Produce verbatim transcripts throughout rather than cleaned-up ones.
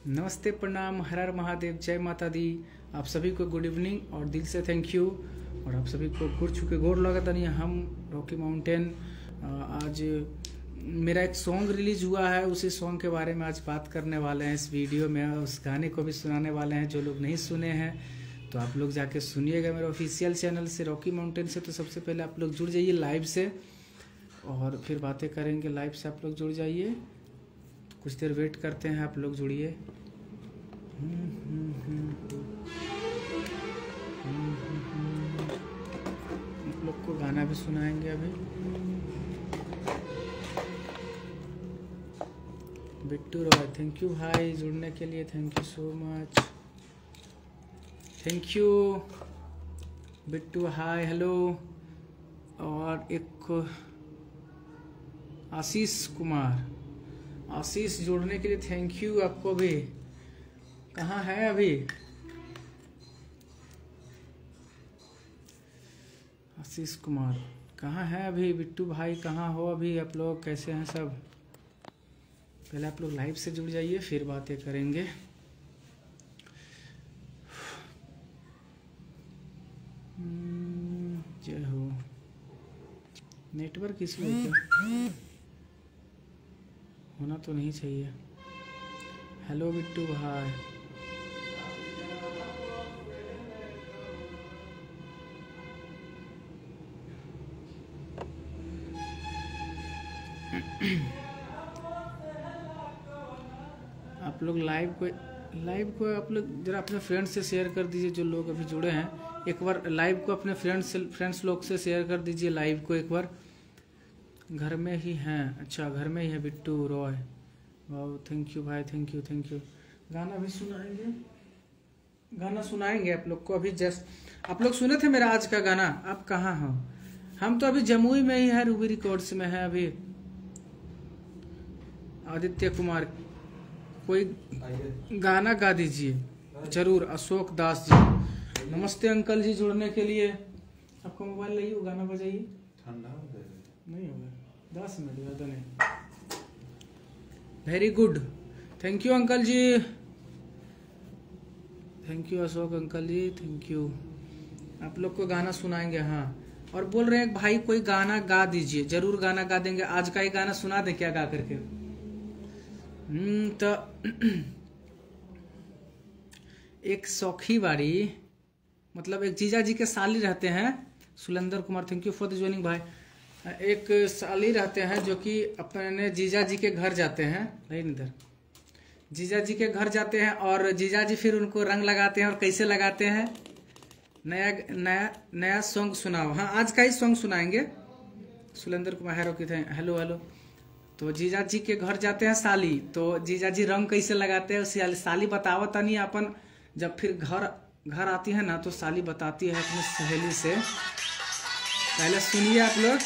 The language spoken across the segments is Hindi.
नमस्ते, प्रणाम, हर हर महादेव, जय माता दी। आप सभी को गुड इवनिंग और दिल से थैंक यू। और आप सभी को गुड़ छू के गोर लगा नहीं। हम रॉकी माउंटेन आज मेरा एक सॉन्ग रिलीज हुआ है, उसी सॉन्ग के बारे में आज बात करने वाले हैं इस वीडियो में। उस गाने को भी सुनाने वाले हैं जो लोग नहीं सुने हैं, तो आप लोग जाके सुनिएगा मेरे ऑफिशियल चैनल से रॉकी माउंटेन से। तो सबसे पहले आप लोग जुड़ जाइए लाइव से और फिर बातें करेंगे। लाइव से आप लोग जुड़ जाइए, तो कुछ देर वेट करते हैं, आप लोग जुड़िए। आप लोग को गाना भी सुनाएंगे अभी। बिट्टू रॉय, थैंक यू भाई जुड़ने के लिए, thank you so much, thank you Bittu. Hi, hello. और एक आशीष कुमार, आशीष जुड़ने के लिए थैंक यू आपको भी। कहाँ है अभी आशीष कुमार? कहाँ है अभी बिट्टू भाई? कहाँ हो अभी आप लोग? कैसे हैं सब? पहले आप लोग लाइव से जुड़ जाइए, फिर बातें करेंगे। जय हो। नेटवर्क इशू है क्या? होना तो नहीं चाहिए। हेलो बिट्टू भाई। आप लोग लाइव को लाइव को आप लोग जरा अपने फ्रेंड्स से शेयर कर दीजिए, जो लोग अभी जुड़े हैं। एक बार लाइव को अपने फ्रेंड्स से फ्रेंड्स लोग से शेयर कर दीजिए लाइव को एक बार। घर में ही हैं? अच्छा, घर में ही है बिट्टू रॉय। वाह, थैंक यू भाई, थैंक यू थैंक यू। गाना भी सुनाएंगे, गाना सुनाएंगे आप लोग को अभी। जस्ट आप लोग सुने थे मेरा आज का गाना। आप कहाँ हो? हम तो अभी जमुई में ही है, रूबी रिकॉर्ड्स में है अभी। आदित्य कुमार, कोई गाना गा दीजिए जरूर। अशोक दास जी, नमस्ते अंकल जी जुड़ने के लिए। आपको मोबाइल लाइए, वो गाना बजाइए। ठंडा नहीं होगा, दस मिनट ज़्यादा नहीं। Very good, thank you uncle ji, thank you Ashok uncle ji, thank you. आप लोग को गाना सुनाएंगे। हाँ, और बोल रहे हैं भाई कोई गाना गा दीजिए। जरूर गाना गा देंगे। आज का ही गाना सुना दें क्या गा करके? हम्म तो एक सौखी बाड़ी, मतलब एक जीजा जी के साली रहते हैं, Sulender Kumar, thank you for the joining भाई। एक साली रहते हैं जो कि अपने जीजा जी के घर जाते हैं, नहीं इधर जीजा जी के घर जाते हैं और जीजा जी फिर उनको रंग लगाते हैं। और कैसे लगाते हैं? नया नया नया सॉन्ग सुनाओ। हाँ, आज का ही सॉन्ग सुनाएंगे। सुलेंदर कुमार हैरो की थे, हेलो हेलो। तो जीजा जी के घर जाते हैं साली, तो जीजा जी रंग कैसे लगाते हैं साली बतावत नहीं अपन। जब फिर घर घर आती है ना, तो साली बताती है अपनी सहेली से। पहले सुनिए आप लोग।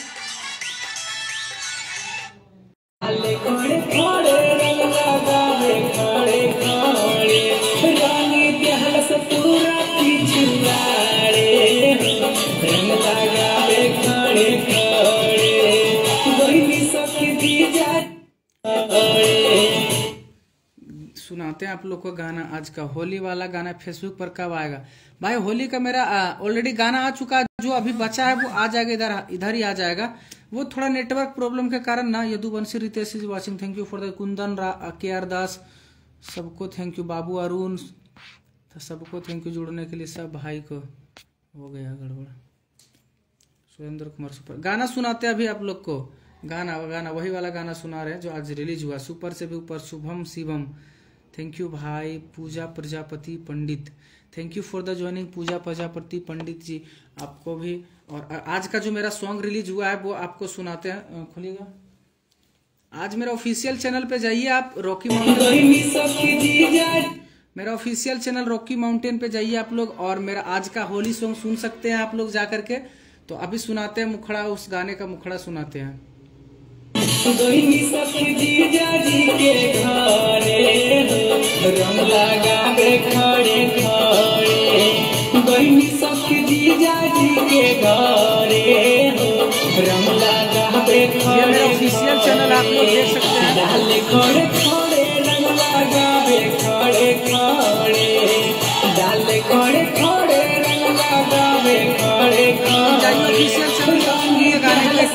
सुनाते हैं आप लोग को गाना आज का। होली वाला गाना फेसबुक पर कब आएगा भाई? होली का मेरा ऑलरेडी गाना आ चुका है, जो अभी बचा है वो आ जाएगा, इधर इधर ही आ जाएगा। वो थोड़ा नेटवर्क प्रॉब्लम के कारण ना। Yaduvanshi Ritesh is watching, thank you for the Kundan K R दास, सबको थैंक यू। बाबू अरुण, तो सबको थैंक यू जुड़ने के लिए। सब भाई को हो गया गड़बड़। सुरेंद्र कुमार सुपर गाना सुनाते हैं अभी आप लोग को। गाना गाना वही वाला गाना सुना रहे हैं जो आज रिलीज हुआ, सुपर से भी ऊपर, शुभम शिवम, थैंक यू भाई। Puja Prajapati Pandit, thank you for the joining Puja Prajapati Pandit ji, आपको भी। और आज का जो मेरा सॉन्ग रिलीज हुआ है वो आपको सुनाते हैं। खोलिएगा, आज मेरा ऑफिशियल चैनल पे जाइए आप, रॉकी माउंटेन। मेरा ऑफिशियल चैनल रॉकी माउंटेन पे जाइए आप लोग, और मेरा आज का होली सॉन्ग सुन सकते हैं आप लोग जा करके। तो अभी सुनाते हैं मुखड़ा, उस गाने का मुखड़ा सुनाते हैं। जीजा जी के घरे रंग लगावे खड़े खड़े, बहनी सखी जीजा जी के घरे रंग लगावे खड़े। ये मेरा ऑफिशियल चैनल आप लोग देख सकते हैं। खड़े खड़े रंग लगावे खड़े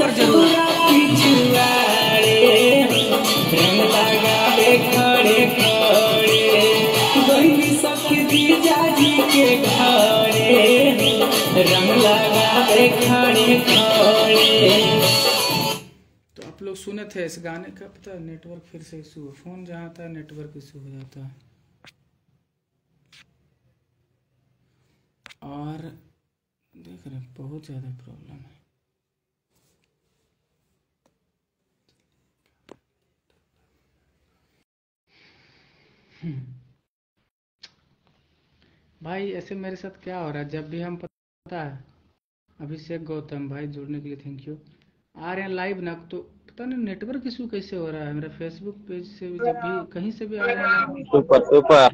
जरूर जरूर रंग लगावे खड़े खड़े गई सखी जीजाजी के घरे रंग लगावे खड़े खड़े। तो आप लोग सुने थे इस गाने का, पता है नेटवर्क फिर से इशू है, फोन जहाँ आता है नेटवर्क इशू हो जाता है। और देख रहे बहुत ज़्यादा प्रॉब्लम है। भाई ऐसे मेरे साथ क्या हो रहा है, जब भी हम पता है अभिषेक गौतम भाई जुड़ने के लिए थैंक यू, आ रहे हैं लाइव ना, तो पता नहीं नेटवर्क इशू कैसे हो रहा है। मेरा फेसबुक पेज से भी जब भी कहीं से भी आ रहे हैं। सुपर सुपर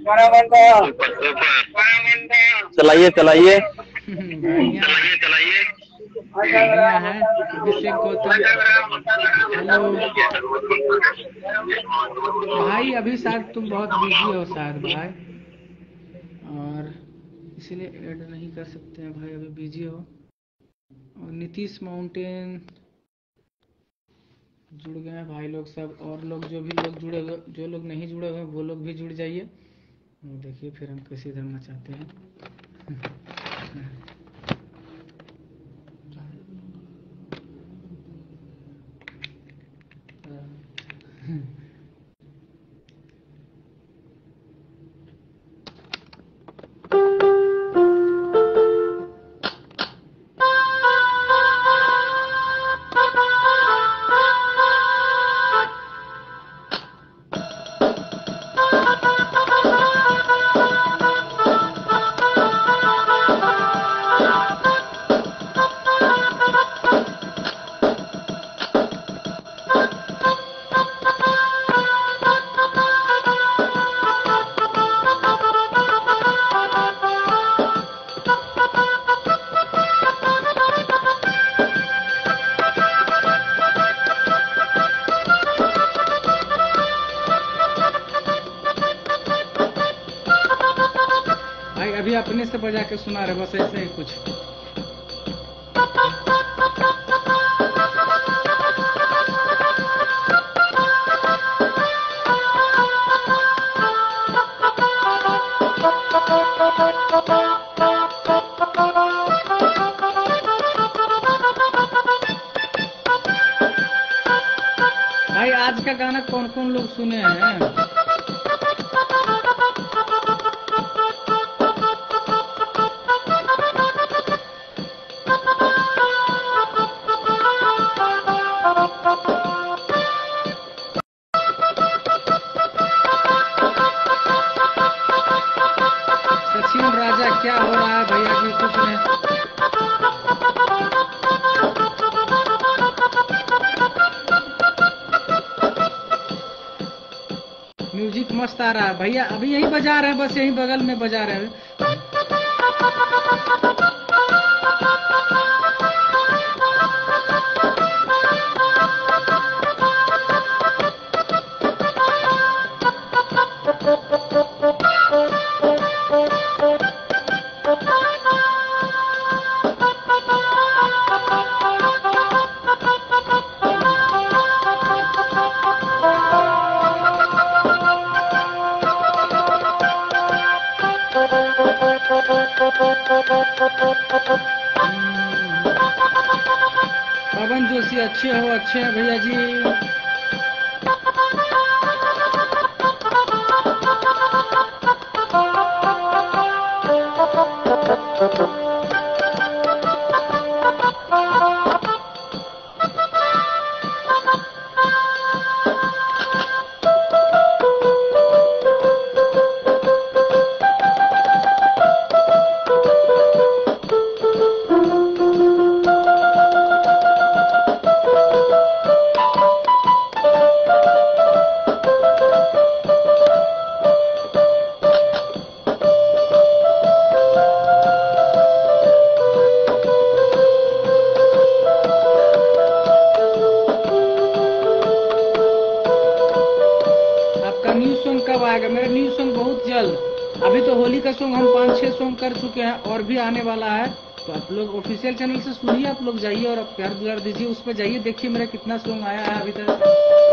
चलाइए चलाइए बढ़िया बढ़िया है। अभिषेक गौतम हेलो भाई, अभी शायद तुम बहुत बिजी हो शायद भाई, और इसीलिए ऐड नहीं कर सकते हैं भाई, अभी बिजी हो। और नीतीश माउंटेन जुड़ गए हैं भाई लोग सब, और लोग जो भी लोग जुड़े हुए, जो लोग नहीं जुड़े हुए वो लोग भी जुड़ जाइए। देखिए फिर हम कैसे इधर मचाते हैं। अभी अपने से बजा के सुना रहे, बस ऐसे ही कुछ। भाई आज का गाना कौन कौन लोग सुने हैं? सचिन राजा क्या हो रहा है भैया जी, कुछ नहीं। म्यूजिक मस्त आ रहा है भैया, अभी यही बजा रहे हैं, बस यही बगल में बजा रहे हैं। पवन जोशी अच्छे हो, अच्छे हैं भैया जी। न्यू सॉन्ग कब आएगा? मेरा न्यू सॉन्ग बहुत जल्द, अभी तो होली का सॉन्ग हम पाँच छह सॉन्ग कर चुके हैं और भी आने वाला है। तो आप लोग ऑफिशियल चैनल से सुनिए, आप लोग जाइए और आप प्यार दुलार दीजिए, उस पर जाइए, देखिए मेरा कितना सॉन्ग आया है अभी तक।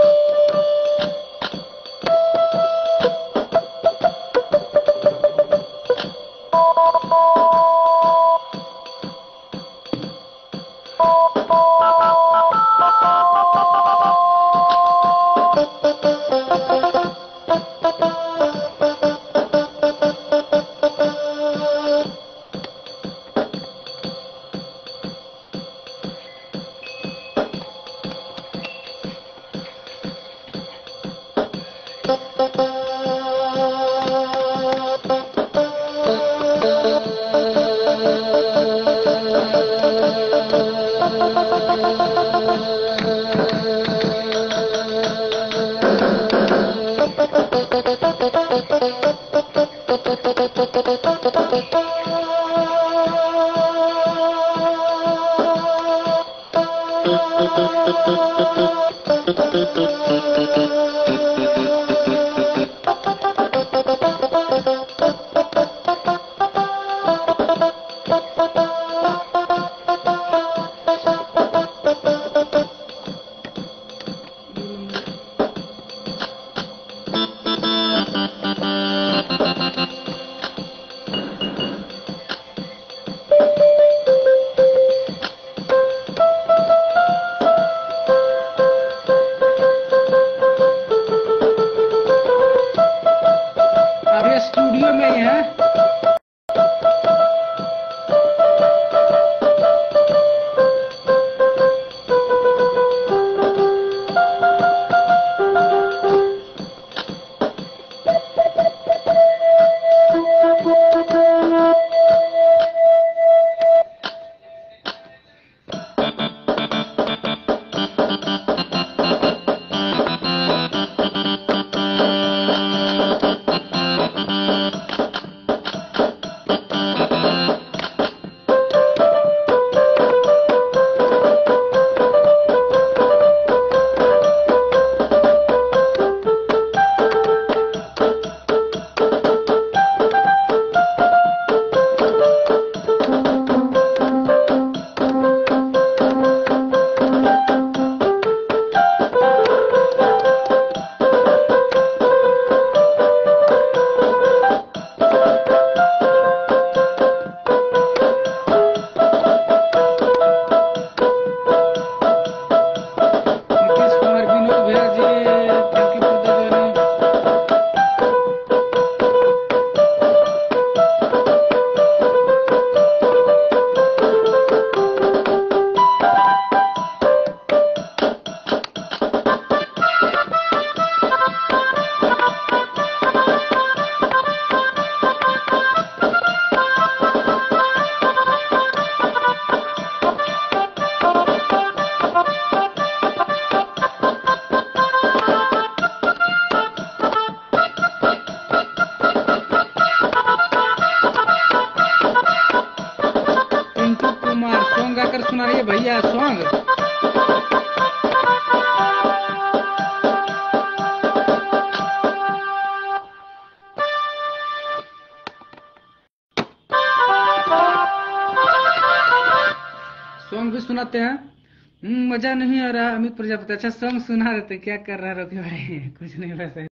अभी स्टूडियो में ही है। सॉन्ग गाकर सुना रही है भैया सॉन्ग। सॉन्ग भी सुनाते हैं। मजा नहीं आ रहा अमित प्रजापति। अच्छा सॉन्ग सुना रहे थे, क्या कर रहा है रोके भाई? कुछ नहीं वैसे।